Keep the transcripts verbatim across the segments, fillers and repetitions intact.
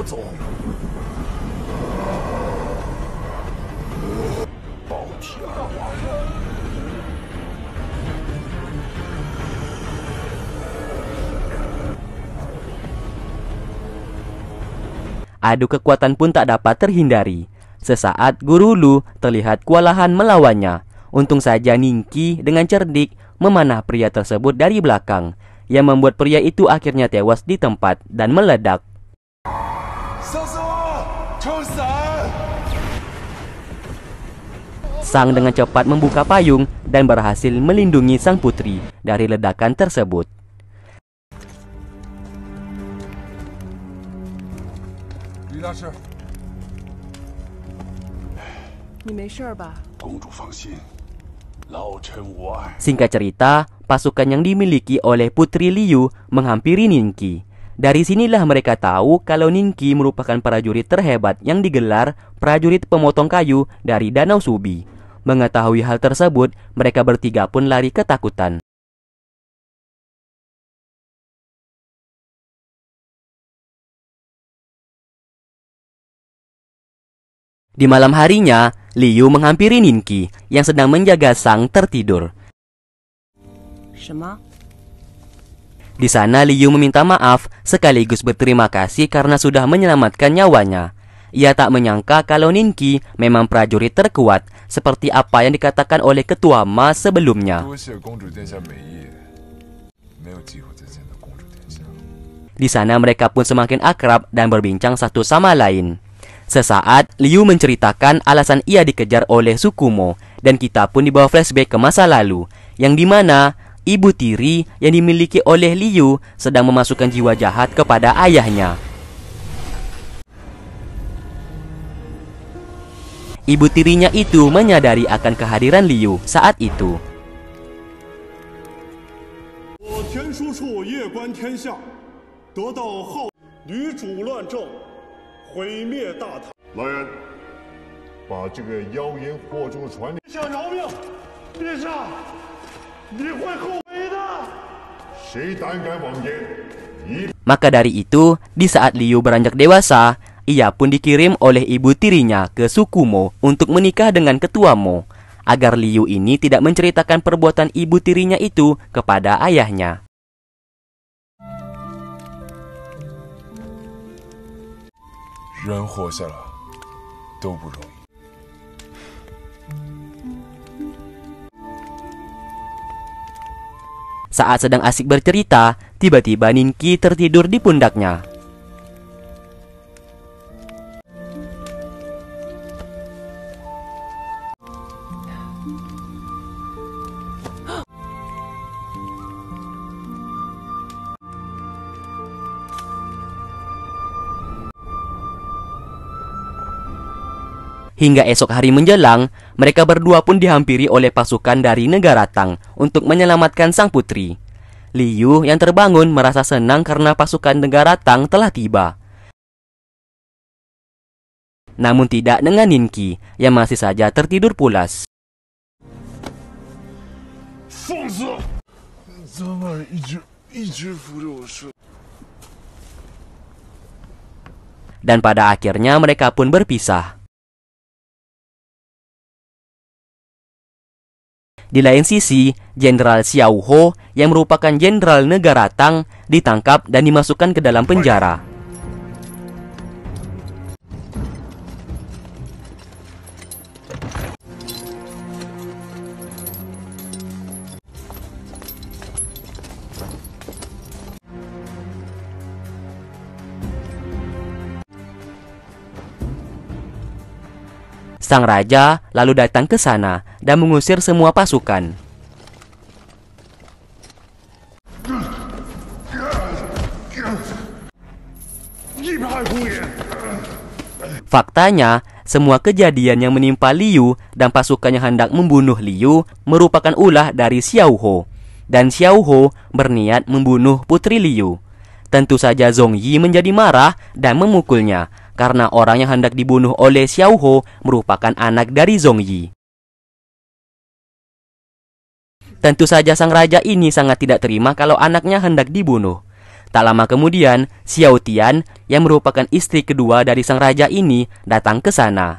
总。暴体二王。 Adu kekuatan pun tak dapat terhindari. Sesaat Guru Lu terlihat kewalahan melawannya. Untung saja Ningqi dengan cerdik memanah pria tersebut dari belakang, yang membuat pria itu akhirnya tewas di tempat dan meledak. Sang dengan cepat membuka payung dan berhasil melindungi sang putri dari ledakan tersebut. Singkat cerita, pasukan yang dimiliki oleh Putri Liu menghampiri Ningqi. Dari sinilah mereka tahu kalau Ningqi merupakan prajurit terhebat yang digelar prajurit pemotong kayu dari Danau Subi. Mengetahui hal tersebut, mereka bertiga pun lari ketakutan. Di malam harinya, Liu menghampiri Ningqi yang sedang menjaga sang tertidur. Di sana Liu meminta maaf sekaligus berterima kasih karena sudah menyelamatkan nyawanya. Ia tak menyangka kalau Ningqi memang prajurit terkuat seperti apa yang dikatakan oleh Ketua Ma sebelumnya. Di sana mereka pun semakin akrab dan berbincang satu sama lain. Sesaat, Liu menceritakan alasan ia dikejar oleh suku Mo, dan kita pun dibawa flashback ke masa lalu, yang dimana ibu tiri yang dimiliki oleh Liu sedang memasukkan jiwa jahat kepada ayahnya. Ibu tirinya itu menyadari akan kehadiran Liu saat itu. Maka dari itu, di saat Liu beranjak dewasa, ia pun dikirim oleh ibu tirinya ke suku Mo untuk menikah dengan Ketua Mo, agar Liu ini tidak menceritakan perbuatan ibu tirinya itu kepada ayahnya. Saat sedang asik bercerita, tiba-tiba Ningqi tertidur di pundaknya. Hingga esok hari menjelang, mereka berdua pun dihampiri oleh pasukan dari negara Tang untuk menyelamatkan sang putri. Liu yang terbangun merasa senang karena pasukan negara Tang telah tiba. Namun tidak dengan Ningqi yang masih saja tertidur pulas. Dan pada akhirnya mereka pun berpisah. Di lain sisi, Jenderal Xiao Ho yang merupakan jenderal negara Tang ditangkap dan dimasukkan ke dalam penjara. Sang raja lalu datang ke sana dan mengusir semua pasukan. Faktanya, semua kejadian yang menimpa Liu dan pasukan yang hendak membunuh Liu merupakan ulah dari Xiao Ho. Dan Xiao Ho berniat membunuh putri Liu. Tentu saja Zhongyi menjadi marah dan memukulnya, karena orang yang hendak dibunuh oleh Xiao Ho merupakan anak dari Zhongyi. Tentu saja sang raja ini sangat tidak terima kalau anaknya hendak dibunuh. Tak lama kemudian, Xiao Tian yang merupakan istri kedua dari sang raja ini datang ke sana.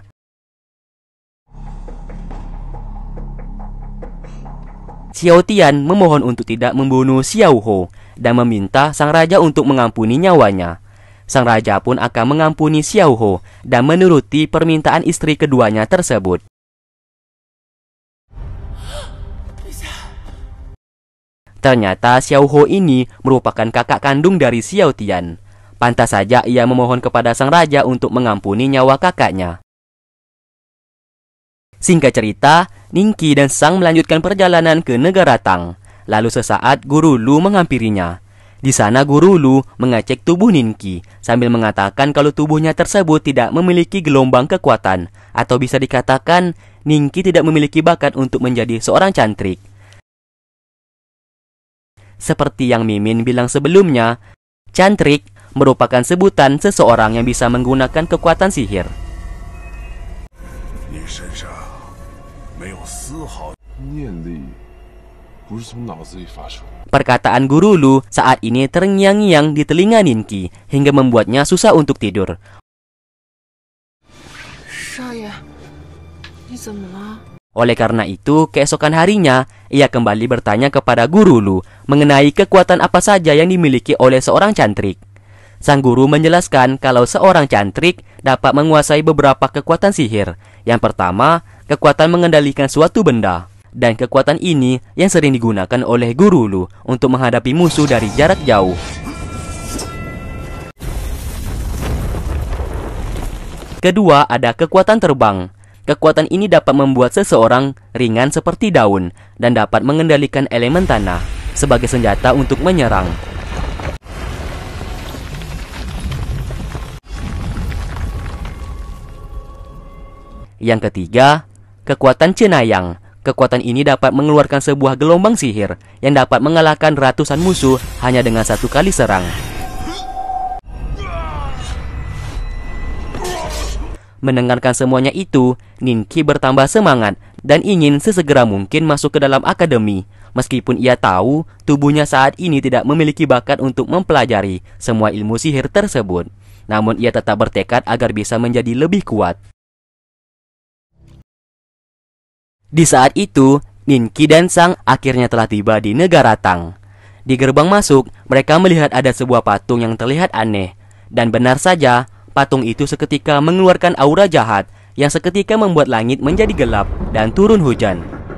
Xiao Tian memohon untuk tidak membunuh Xiao Ho dan meminta sang raja untuk mengampuni nyawanya. Sang raja pun akan mengampuni Xiao Ho dan menuruti permintaan istri keduanya tersebut. Ternyata Xiao Ho ini merupakan kakak kandung dari Xiao Tian. Pantas saja ia memohon kepada sang raja untuk mengampuni nyawa kakaknya. Singkat cerita, Ningqi dan Sang melanjutkan perjalanan ke negara Tang. Lalu sesaat Guru Lu menghampirinya. Di sana Guru Lu mengecek tubuh Ningqi sambil mengatakan kalau tubuhnya tersebut tidak memiliki gelombang kekuatan, atau bisa dikatakan Ningqi tidak memiliki bakat untuk menjadi seorang cantrik. Seperti yang Mimin bilang sebelumnya, cantrik merupakan sebutan seseorang yang bisa menggunakan kekuatan sihir. Perkataan Guru Lu saat ini terngiang-ngiang di telinga Ningqi hingga membuatnya susah untuk tidur. Oleh karena itu, keesokan harinya, ia kembali bertanya kepada Guru Lu mengenai kekuatan apa saja yang dimiliki oleh seorang cantrik. Sang guru menjelaskan kalau seorang cantrik dapat menguasai beberapa kekuatan sihir. Yang pertama, kekuatan mengendalikan suatu benda. Dan kekuatan ini yang sering digunakan oleh Guru Lu untuk menghadapi musuh dari jarak jauh. Kedua, ada kekuatan terbang. Kekuatan ini dapat membuat seseorang ringan seperti daun dan dapat mengendalikan elemen tanah sebagai senjata untuk menyerang. Yang ketiga, kekuatan cenayang. Kekuatan ini dapat mengeluarkan sebuah gelombang sihir yang dapat mengalahkan ratusan musuh hanya dengan satu kali serang. Mendengarkan semuanya itu, Ningqi bertambah semangat dan ingin sesegera mungkin masuk ke dalam akademi. Meskipun ia tahu tubuhnya saat ini tidak memiliki bakat untuk mempelajari semua ilmu sihir tersebut, namun ia tetap bertekad agar bisa menjadi lebih kuat. Di saat itu, Ningqi dan Sang akhirnya telah tiba di negara Tang. Di gerbang masuk, mereka melihat ada sebuah patung yang terlihat aneh. Dan benar saja, patung itu seketika mengeluarkan aura jahat yang seketika membuat langit menjadi gelap dan turun hujan.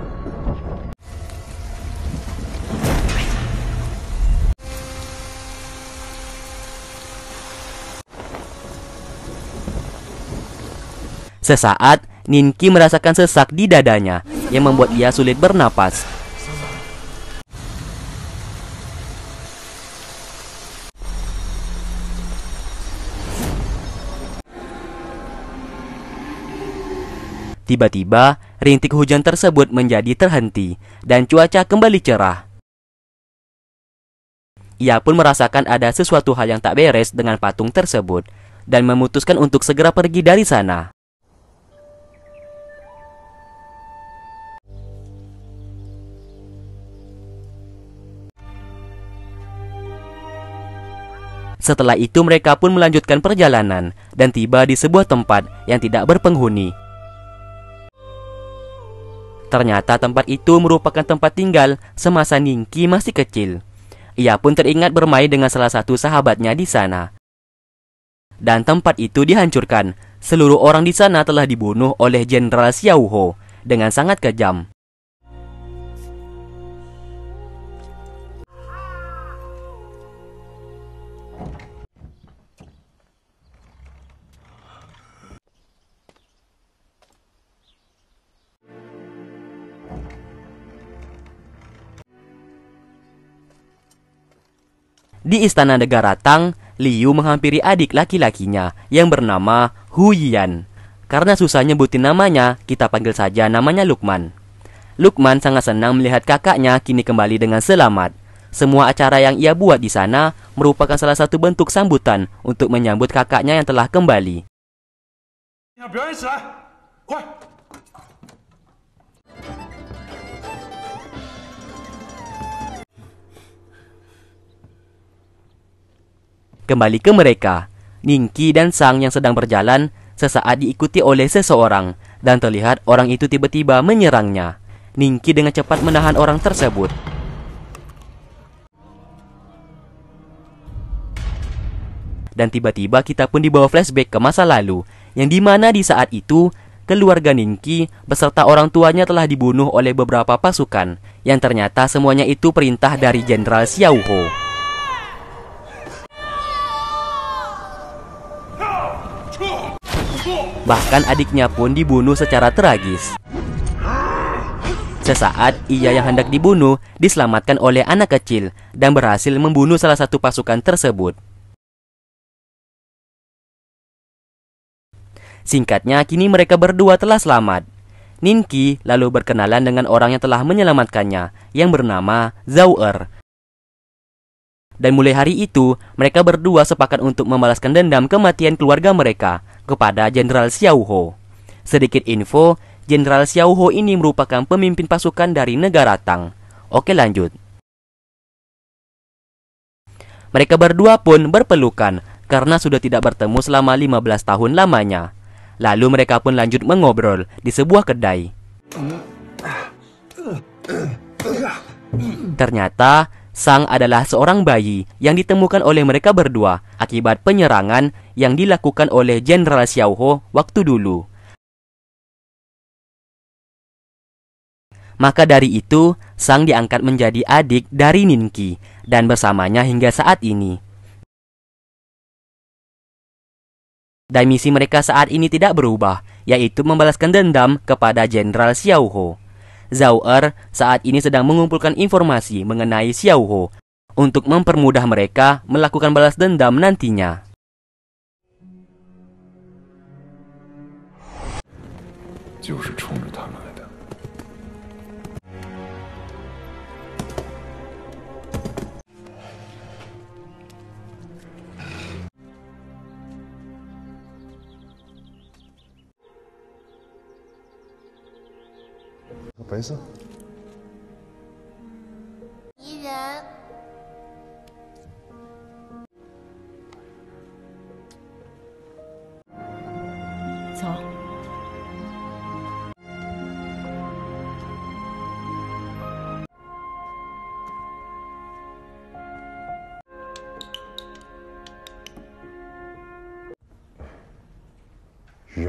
Sesaat, Ningqi merasakan sesak di dadanya yang membuat ia sulit bernapas. Tiba-tiba, rintik hujan tersebut menjadi terhenti dan cuaca kembali cerah. Ia pun merasakan ada sesuatu hal yang tak beres dengan patung tersebut dan memutuskan untuk segera pergi dari sana. Setelah itu mereka pun melanjutkan perjalanan dan tiba di sebuah tempat yang tidak berpenghuni. Ternyata tempat itu merupakan tempat tinggal semasa Ningqi masih kecil. Ia pun teringat bermain dengan salah satu sahabatnya di sana. Dan tempat itu dihancurkan. Seluruh orang di sana telah dibunuh oleh Jenderal Xiao Ho dengan sangat kejam. Di istana negara Tang, Liu menghampiri adik laki-lakinya yang bernama Hu Yian. Karena susah nyebutin namanya, kita panggil saja namanya Lukman. Lukman sangat senang melihat kakaknya kini kembali dengan selamat. Semua acara yang ia buat di sana merupakan salah satu bentuk sambutan untuk menyambut kakaknya yang telah kembali. kembali ke mereka. Ningki dan Sang yang sedang berjalan sesaat diikuti oleh seseorang, dan terlihat orang itu tiba-tiba menyerangnya. Ningki dengan cepat menahan orang tersebut. Dan tiba-tiba kita pun dibawa flashback ke masa lalu, yang dimana di saat itu keluarga Ningki beserta orang tuanya telah dibunuh oleh beberapa pasukan, yang ternyata semuanya itu perintah dari Jenderal Xiao Ho. Bahkan adiknya pun dibunuh secara tragis. Sesaat ia yang hendak dibunuh diselamatkan oleh anak kecil dan berhasil membunuh salah satu pasukan tersebut. Singkatnya, kini mereka berdua telah selamat. Ningki lalu berkenalan dengan orang yang telah menyelamatkannya, yang bernama Zhao Er. Dan mulai hari itu, mereka berdua sepakat untuk membalaskan dendam kematian keluarga mereka kepada Jenderal Xiao Ho. Sedikit info, Jenderal Xiao Ho ini merupakan pemimpin pasukan dari negara Tang. Oke, lanjut. Mereka berdua pun berpelukan karena sudah tidak bertemu selama lima belas tahun lamanya. Lalu mereka pun lanjut mengobrol di sebuah kedai. Ternyata Sang adalah seorang bayi yang ditemukan oleh mereka berdua akibat penyerangan yang dilakukan oleh Jenderal Xiao Ho waktu dulu. Maka dari itu, Sang diangkat menjadi adik dari Ningki dan bersamanya hingga saat ini. Dan misi mereka saat ini tidak berubah, yaitu membalaskan dendam kepada Jenderal Xiao Ho. Zhao Er saat ini sedang mengumpulkan informasi mengenai Xiao Ho untuk mempermudah mereka melakukan balas dendam nantinya. Apa itu? 敌人， 走。 鱼儿。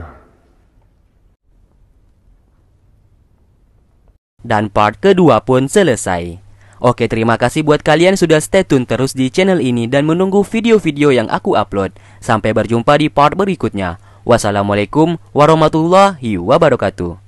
Dan part kedua pun selesai. Oke, terima kasih buat kalian sudah stay tune terus di channel ini dan menunggu video-video yang aku upload. Sampai berjumpa di part berikutnya. Wassalamualaikum warahmatullahi wabarakatuh.